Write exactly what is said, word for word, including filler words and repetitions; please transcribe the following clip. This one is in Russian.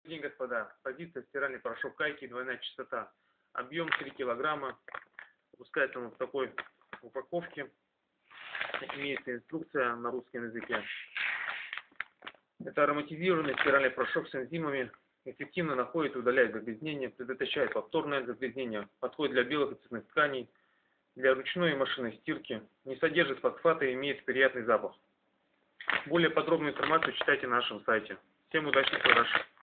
День, господа. Позиция стиральный порошок Кайки, двойная частота. Объем три килограмма. Выпускается он в такой упаковке. Имеется инструкция на русском языке. Это ароматизированный стиральный порошок с энзимами. Эффективно находит и удаляет загрязнение, предотвращает повторное загрязнение. Подходит для белых и цветных тканей, для ручной и машинной стирки. Не содержит фосфаты и имеет приятный запах. Более подробную информацию читайте на нашем сайте. Всем удачных продаж!